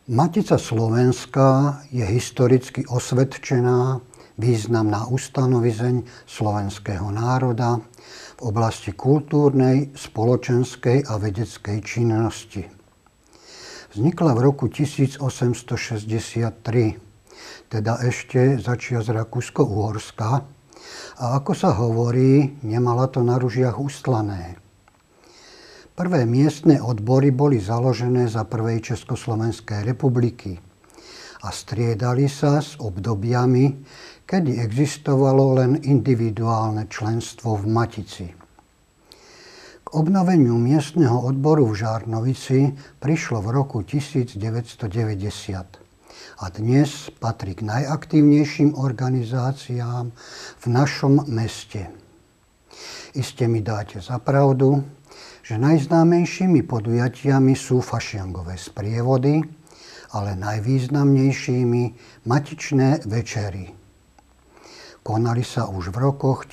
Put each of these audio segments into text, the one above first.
Matica Slovenska je historicky osvedčená, významná ustanovizeň slovenského národa v oblasti kultúrnej, spoločenskej a vedeckej činnosti. Vznikla v roku 1863, teda ešte za čias Rakúsko-Uhorska, a ako sa hovorí, nemala to na ružiach ustlané. Prvé miestne odbory boli založené za prvej Československej republiky a striedali sa s obdobiami, kedy existovalo len individuálne členstvo v Matici. K obnoveniu miestneho odboru v Žarnovici prišlo v roku 1990 a dnes patrí k najaktívnejším organizáciám v našom meste. Iste mi dáte za pravdu, že najznámejšími podujatiami sú fašiangové sprievody, ale najvýznamnejšími matičné večery. Konali sa už v rokoch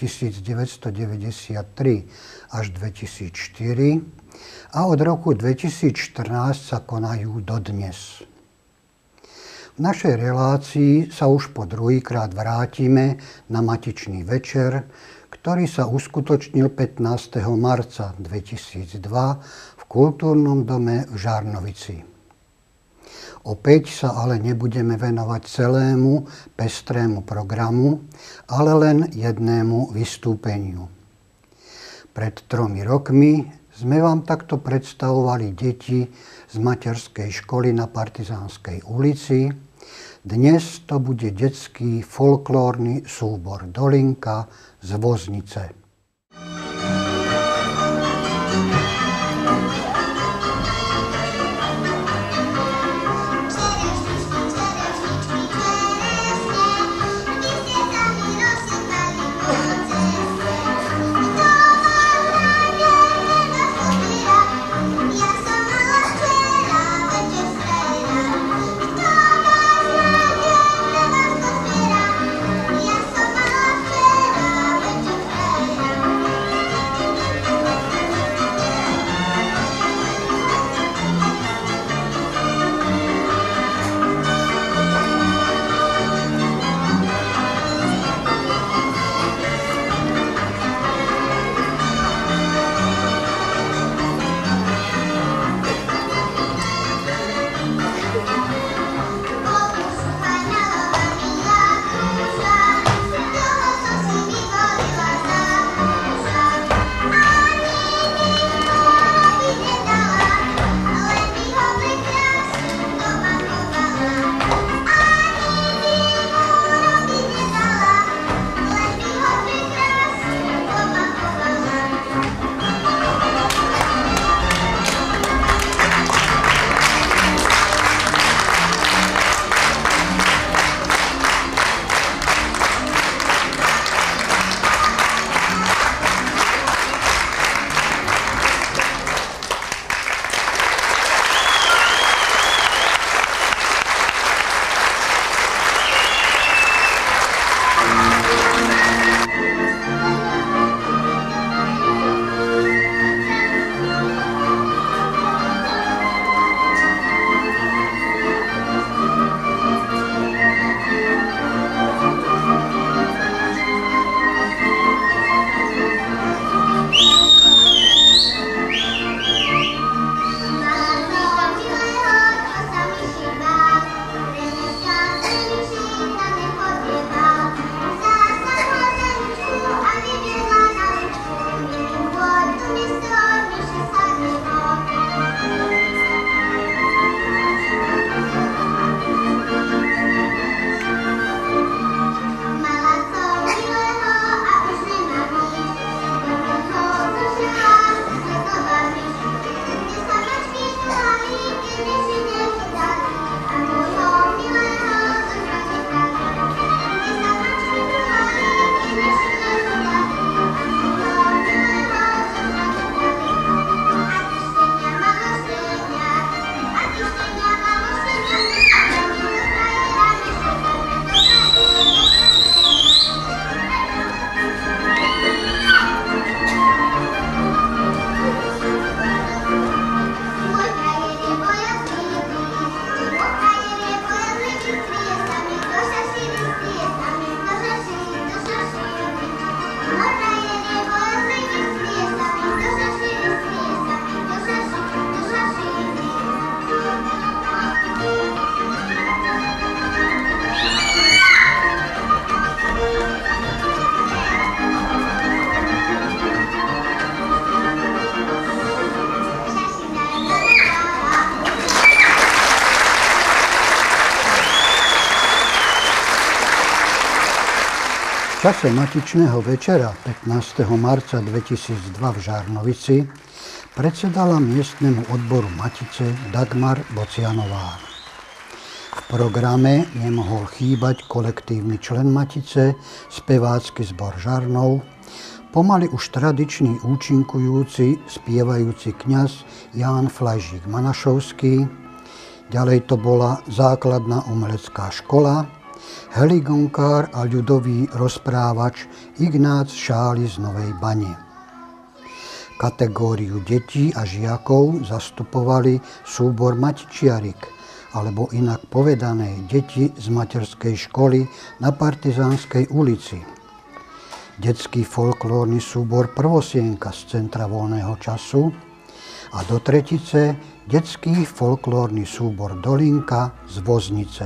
1993 až 2004 a od roku 2014 sa konajú dodnes. V našej relácii sa už po druhýkrát vrátime na matičný večer, ktorý sa uskutočnil 15. marca 2002 v Kultúrnom dome v Žarnovici. Opäť sa ale nebudeme venovať celému pestrému programu, ale len jednému vystúpeniu. Pred 3 rokmi sme vám takto predstavovali deti z materskej školy na Partizánskej ulici. Dnes to bude detský folklórny súbor Dolinka z Voznice. čase matičného večera 15. marca 2002 v Žarnovici predsedala miestnemu odboru Matice Dagmar Bocianová. V programe nemohol chýbať kolektívny člen Matice, spevácky zbor Žarnov, pomaly už tradičný účinkujúci, spievajúci kňaz Ján Flajžík Manašovský, ďalej to bola základná umelecká škola, heligonkár a ľudový rozprávač Ignác Šály z Novej Bane. Kategóriu detí a žiakov zastupovali súbor Matičiarik, alebo inak povedané deti z materskej školy na Partizánskej ulici. Detský folklórny súbor Prvosienka z Centra voľného času a do tretice detský folklórny súbor Dolinka z Voznice.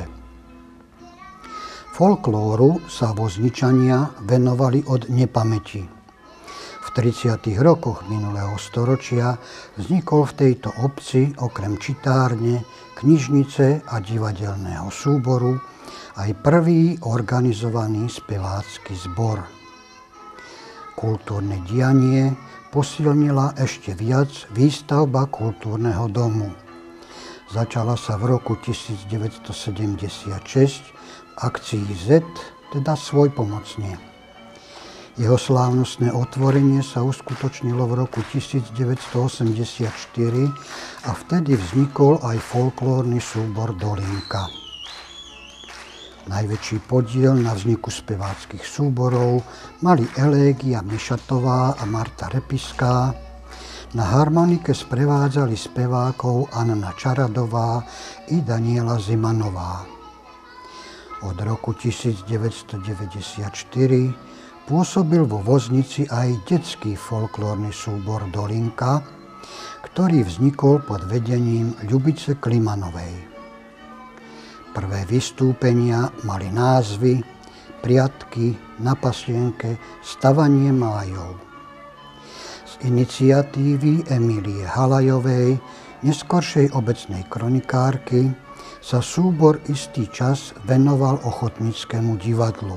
Folklóru sa Vozničania venovali od nepamäti. V 30. rokoch minulého storočia vznikol v tejto obci okrem čitárne, knižnice a divadelného súboru aj prvý organizovaný spevácky zbor. Kultúrne dianie posilnila ešte viac výstavba kultúrneho domu. Začala sa v roku 1976 akcii Z, teda Svojpomocne. Jeho slávnostné otvorenie sa uskutočnilo v roku 1984 a vtedy vznikol aj folklórny súbor Dolinka. Najväčší podiel na vzniku speváckych súborov mali Elégia Mišatová a Marta Repiská, na harmonike sprevádzali spevákov Anna Čaradová i Daniela Zimanová. Od roku 1994 pôsobil vo Voznici aj detský folklórny súbor Dolinka, ktorý vznikol pod vedením Ľubice Klimanovej. Prvé vystúpenia mali názvy Priatky, Na pasienke, Stavanie májov. Z iniciatívy Emílie Halajovej, neskoršej obecnej kronikárky, sa súbor istý čas venoval ochotníckému divadlu.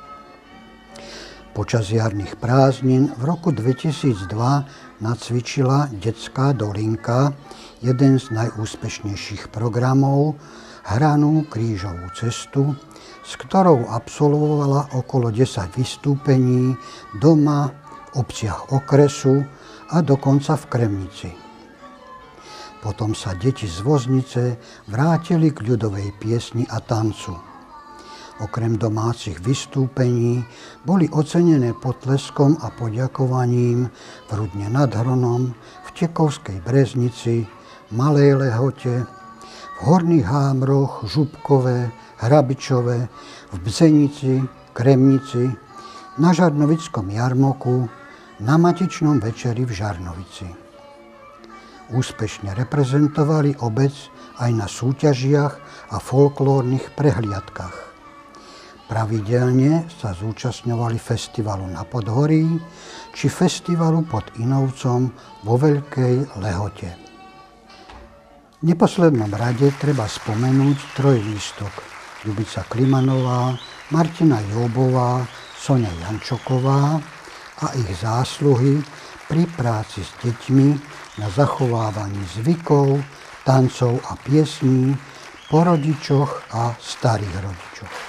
Počas jarných prázdnin v roku 2002 nacvičila Detská Dolinka jeden z najúspešnejších programov, Hranú krížovú cestu, s ktorou absolvovala okolo 10 vystúpení doma, v obciach okresu a dokonca v Kremnici. Potom sa deti z Voznice vrátili k ľudovej piesni a tancu. Okrem domácich vystúpení boli ocenené potleskom a poďakovaním v Rudne nad Hronom, v Tekovskej Breznici, Malej Lehote, v Horných Hámroch, Župkové, Hrabičove, v Bzenici, Kremnici, na Žarnovickom jarmoku, na Matičnom večeri v Žarnovici. Úspešne reprezentovali obec aj na súťažiach a folklórnych prehliadkach. Pravidelne sa zúčastňovali festivalu na Podhorí či festivalu pod Inovcom vo Veľkej Lehote. V neposlednom rade treba spomenúť trojlístok Ľubica Klimanová, Martina Jóbová, Soňa Jančoková a ich zásluhy pri práci s deťmi na zachovávaní zvykov, tancov a piesní po rodičoch a starých rodičoch.